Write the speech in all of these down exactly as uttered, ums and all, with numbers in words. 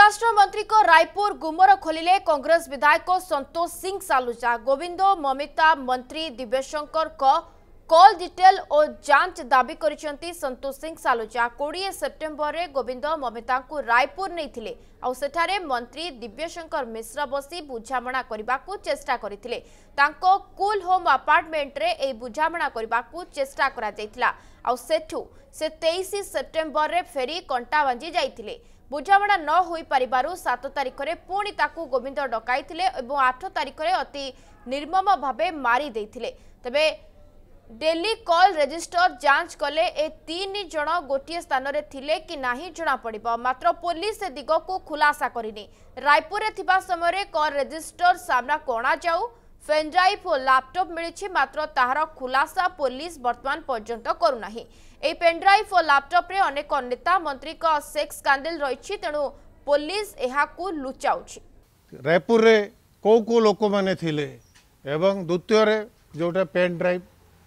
राष्ट्र मंत्री को रायपुर गुमर खोलिले कांग्रेस विधायक संतोष सिंह सालुजा। गोविंद ममिता मंत्री दिव्यशंकर को कॉल डिटेल और जांच दाबी करिसेंती संतोष सिंह सालुजा। बीस सेप्टेम्बर रे गोविंद ममिता को रायपुर नहीं आउ सेठारे मंत्री दिव्यशंकर मिश्र बसी बुझामणा करबाकू चेष्टा करथिले। तांको कूल होम अपार्टमेंट रे ए बुझामणा करबाकू चेष्टा करा जायतिला। आउ सेठू से तेईस सेप्टेम्बर रे फेरी कंटा बांजी जाइथिले। बुझामणा न होई परिबारु सात तारिख रे पुणी ताकू गोविंद डकाइथिले एवं आठ तारिख रे अति निर्मम भावे मारी देइथिले। तबे डेली कॉल रजिस्टर जांच कले ए तीन जण गोटे स्थान रे थिले कि नाही जणा पड़िबो। मात्र पुलिस ए दिग को खुलासा करिनी। रायपुर रे थिबा समय रे कॉल रजिस्टर सामना कोणा जाऊ पेन ड्राइव और लैपटॉप मिली मात्र ताहार खुलासा पुलिस वर्तमान पर्यंत करू नाही। ए पेन ड्राइव और लैपटॉप रे अनेक नेता मंत्री का सेक्स स्कैंडल रही तेणु पुलिस एहाकू लुचाउछि। रायपुर रे को को लोक माने थिले एवं द्वितीय रे जोटा पेन ड्राइव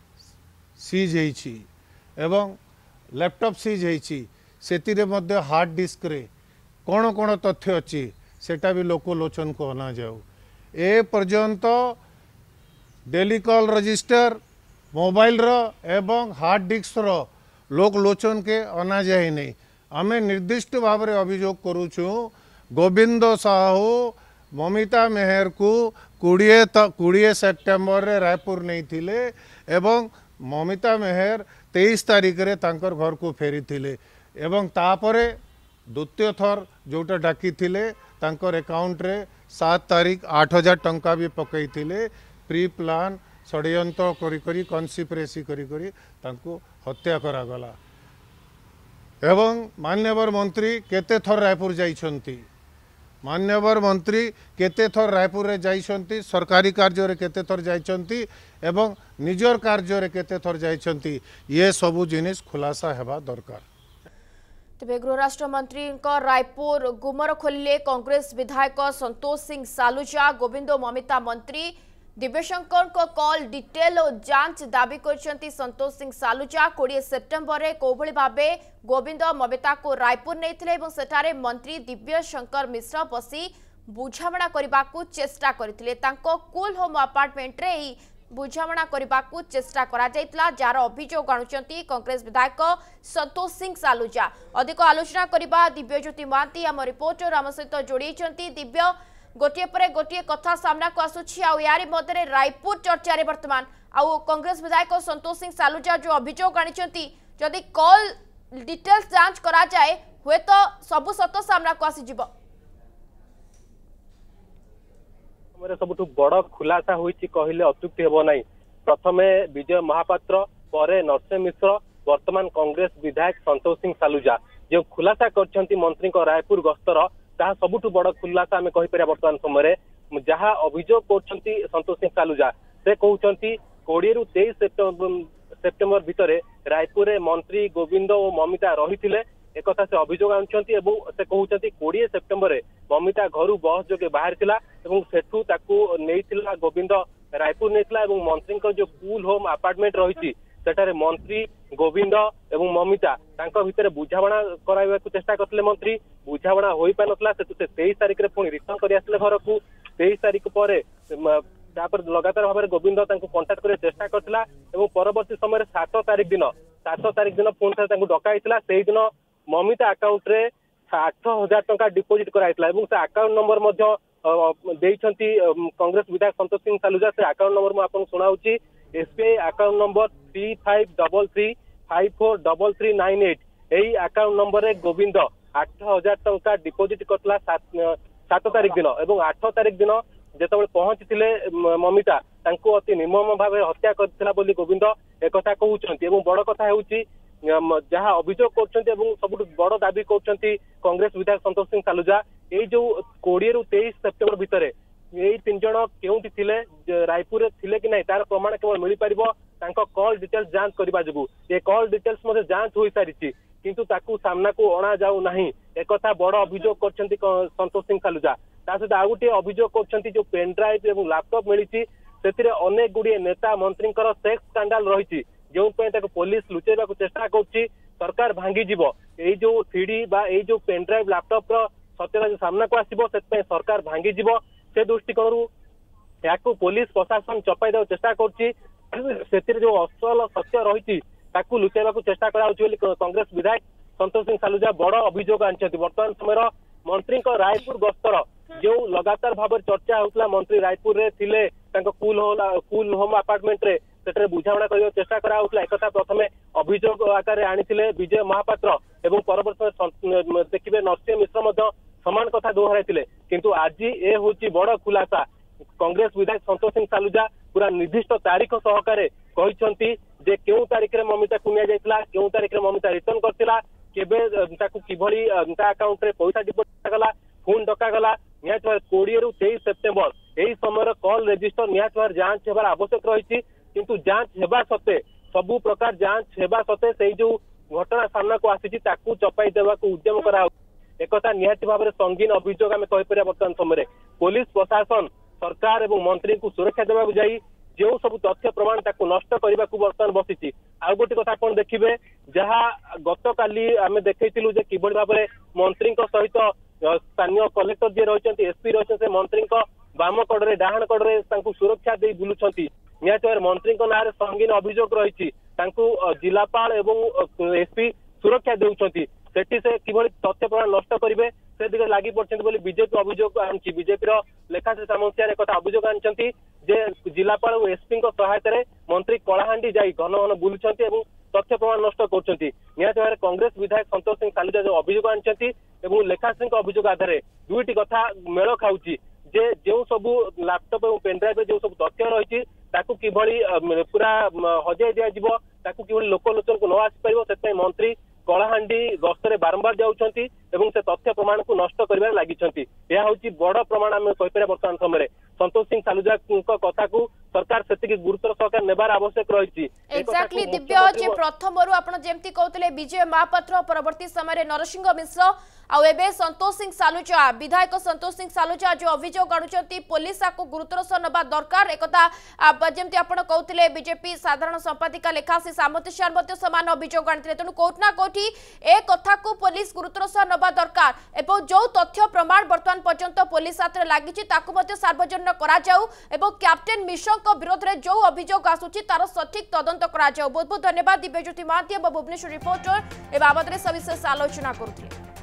सीज होइछि एवं लैपटॉप सीज होइछि सेति रे मध्य हार्ड डिस्क रे कोन कोन तथ्य अछि सेटा भी लोक लोचन को अना जाऊ। ए पर्यंत डेली कॉल रजिस्टर मोबाइल रो एवं हार्ड डिस्क रो लोक लोचन के अना जाए नहीं। आमे निर्दिष्ट भाव में अभियोग करुचु गोविंद साहू ममिता मेहर को कोड़े कोड़े सेप्टेम्बर रे रायपुर नहीं थिले एवं ममिता मेहर तेईस तारिख रे तांकर घर को फेरी थिले एवं तापरे द्वितीय थर जोटा डाकी थिले तांकर अकाउंट रे सात तारीख आठ हजार टंका भी पकई थिले। प्री प्लान षड्यंत्र करी करी कन्सिपरेसी करी करी तांको हत्या करा गला। एवं मान्यवर मंत्री केते थर रायपुर जाइछंती मान्यवर मंत्री केते थर रायपुर रे जाइछंती सरकारी कार्य रे केते थर जाइछंती एवं निजर कार्य रे केते थर जाइछंती ये सबु जिनिस खुलासा हेबा दरकार। तेबे गृह राष्ट्र मंत्री रायपुर गुमर खोलिले कांग्रेस विधायक संतोष सिंह सालुजा। गोविंद ममिता मंत्री दिव्यशंकर को कॉल डिटेल और जांच दाबी करछंती संतोष सिंह सालुजा। बीस सेप्टेम्बर रे कोभली भाबे गोविंद ममिता को रायपुर नैथिले एवं सेठारे मंत्री दिव्यशंकर मिश्र बसी बुझामणा करबाकू चेष्टा करथिले। तांको कूल होम अपार्टमेंट रे ही बुझामणा करबाकू चेष्टा करा जायतला जार अभियोग आनुचंती कांग्रेस विधायक संतोष सिंह सालुजा। अधिक आलोचना करबा दिव्यज्योति महांती आम रिपोर्टर आम सहित जोड़ी। दिव्य गोटे पर गोटे कथा सामना को आसुछि आ यारी मध्य रायपुर चर्चा रे वर्तमान आउ कांग्रेस विधायक संतोष सिंह सालुजा जो अभियोग आनिचंती जदि कॉल डिटेल्स जांच करा जाए हुए तो सबु सत सामना को आसी जिवो। हमरे सबुठु बड़ खुलासा होईछि कहिले अत्युक्ति हेबो नाही। प्रथमे विजय महापात्र परे नरसिंह मिश्र वर्तमान कांग्रेस विधायक संतोष सिंह सालुजा जो खुलासा करछंती मंत्री को रायपुर गस्तर ताहा सबुठु बड़ खुलासा आमे कहि परिया। वर्तमान समय जहाँ अभियोग करछंती संतोष सिंह सालुजा से कहउछंती बीस रु तेईस सेप्टेम्बर भितरे रायपुर रे मंत्री गोविंद और ममिता रहिथिले एक कथा से अभियोग आनुचंती एवं से कहउछंती बीस सेप्टेम्बर रे ममिता घरु बस जोगे बाहर थिला एवं सेठू ताकू नेइथिला गोविंद रायपुर नेइथिला एवं मंत्री को जो कूल होम अपार्टमेंट रहिछि सेठारे मंत्री गोविंद एवं ममिता तांको भितरे बुझामणा कराइबाकू चेष्टा करथिले। मंत्री बुझामणा होई पा नथला से तेईस तारिख रे पुणी रिटर्न करि आसले घर को। तेईस तारिख पर तापर लगातार भाव में गोविंद तांको कांटेक्ट करे चेष्टा करथिला एवं परवर्ती समय सात तारिख दिन सात तारिख दिन पुणी थे तांको डकाइथिला। सेही दिन ममिता अकाउंट रे आठ हजार टंका डिपोजिट कराइथिला एवं से अकाउंट नंबर मध्य देइछंती कांग्रेस विधायक संतोष सिंह सालुजा। से अकाउंट नंबर मु आपन सुनाउची SBI account number three five double three five four double three nine eight यही अकाउंट नंबर रे गोविंद आठ हजार टंका डिपोजिट करथिला सात तारिख दिन एवं आठ तारिख दिन जेतबे पहुंचथिले ममिता तांको अति निर्मम भावे हत्या करथिला बोली गोविंद एक कथा कहउछंती एवं बड़ कथा हेउची जहाँ अभियोग करछंती एवं सबुठ बड़ दाबी करछंती कांग्रेस विधायक संतोष सिंह सालुजा। ए जो बीस रु तेईस सेप्टेम्बर भितरे यही तीन जण केउंटी थिले रायपुर थिले कि नहीं तार प्रमाण केवल मिल पारिबो तांको कॉल डिटेल्स जांच करबा जगु। ए कॉल डिटेल्स मध्ये जांच होई सारिछि किंतु ताकू सामना को अणा जाऊ नाही एक कथा बड़ अभियोग करछंती संतोष सिंह सालुजा। ता सहित आउ गोटे अभियोग करछंती जो पेन ड्राइव एवं लैपटॉप मिलिछि सेतिरे अनेक गुडी नेता मंत्रींकर सेक्स स्कैंडल रहिछि जो पुलिस लुचेबा को चेष्टा करछि। सरकार भांगी जीवो ए जो सीडी बा ए जो पेन ड्राइव लैपटॉप रो सत्यता जो सामना को आसिबो सेतपे सरकार भांगी जिवो से दृष्टिकोणरू याकू पुलिस प्रशासन चपाई देवा चेष्टा करछि सेतिर जो असल सत्य रही ताकू लुचाइबा चेष्टा कराउछि बोली कांग्रेस विधायक संतोष सिंह सालुजा बड़ अभियोग आनिछथि। वर्तमान समय मंत्री रायपुर गस्तर जो लगातार भाव चर्चा होता मंत्री रायपुर रे थिले तांको कूल होला कूल होम अपार्टमेंट रे सेठरे बुझावणा करियो चेष्टा करा होतला एकथा प्रथमे अभियोग आकार आनिथिले विजय महापात्र एवं परवर्ती देखिबे नरसिंह मिश्र मध्य समान कथा दोहराइथिले किंतु आज ए होची बड़ खुलासा कांग्रेस विधायक संतोष सिंह सालुजा पूरा निर्दिष्ट तारीख सहकारे कहिसंती जे केउ तारीख रे ममिता कुनिया जाइतला केउ तारीख रे ममिता रिटर्न करतिला केबे ताकू किभली ता अकाउंट रे पैसा डिपोजिट गला फोन डका गला निहात कोड़े रु तेईस सेप्टेम्बर यही समय कॉल रजिस्टर निहात जांच हेबार आवश्यक रही किंतु जांच हेबा सत्वे सबु प्रकार जांच हेबा सत्वे से जो घटना सामना को आसी ताकू चपाई देवा उद्यम करा एकता निहात भाव में संगीन अभियोग आम कहीपर बर्तमान समय पुलिस प्रशासन सरकार और मंत्री को सुरक्षा देवा जाई जो सब तथ्य प्रमाण ताकू नष्ट करने को बर्तमान बसी आउ गोटे कथा कौन देखिए जहाँ गत काली आम देखु कि भाव में मंत्री सहित स्थानीय कलेक्टर जी रही एसपी रही से मंत्री बाम कड़े डाहाण कड़े सुरक्षा दे बुलूं निहत मंत्री ना संगीन अभियोग रही जिलापाल एवं एसपी सुरक्षा देउछंती सेठी से किभली तथ्य प्रमाण नष्ट करेंगे से दिगे लगी पड़ते बीजेपी अभियोग आनी बीजेपी लेखाश्री सामंतिया एक अभियोग आनी जे जिलापाल और एसपी सहायता मंत्री कलाहांडी जाई घन घन बुलुंट और तथ्य प्रमाण नष्ट कर निहत कांग्रेस विधायक संतोष सिंह सालुजा जो अभियोग आनी लेखाश्री अभियोग आधार दुईटी कथा मेल खाऊची जे जो सबू लैपटॉप और पेनड्राइव जो सब तथ्य रही ताकू किभली पूरा हजाई दिज्व ताकू किभली लोकलोचन को न आसीपर से मंत्री कलाहांडी गस्तर बारंबार जाउछंती एवं से तथ्य प्रमाण को नष्ट करिबार लागिछंती यह होची बड़ प्रमाण आम कहीपर वर्तमान समय संतोष सिंह सालुजा कथा को सरकार से गुरुतर सहकार नेबार आवश्यक रही एक्जाक्टली दिव्य जे प्रथमरु आपण जेमती कहतले विजय महापात्र परवर्ती समय नरसिंह मिश्र आउ एबे संतोष सिंह सालुजा विधायक संतोष सिंह सालुजा जो अभियोग आनुचंती पुलिस आको गुरुतर सह नबा दरकार एकता जेमती आपण कहतले बीजेपी साधारण संपादिका लेखाश्री सामंतियार मध्य समान अभियोग आनिथिले तेणु कोठ ना कोठी ए कथा को पुलिस गुरुतर सह नबा दरकार एवं जो तथ्य प्रमाण वर्तमान पर्यंत पुलिस हाथ लागिछि ताकू मध्य सार्वजनिक करा जाऊ एवं कैप्टेन मिश्र विरोध में जो अभियोग आसुची तार सठिक तदंत करा जाऊ। बहुत बहुत धन्यवाद दिव्यज्योति महांती भुवनेश्वर रिपोर्टर ए बाबद सविशेष आलोचना करुथिले।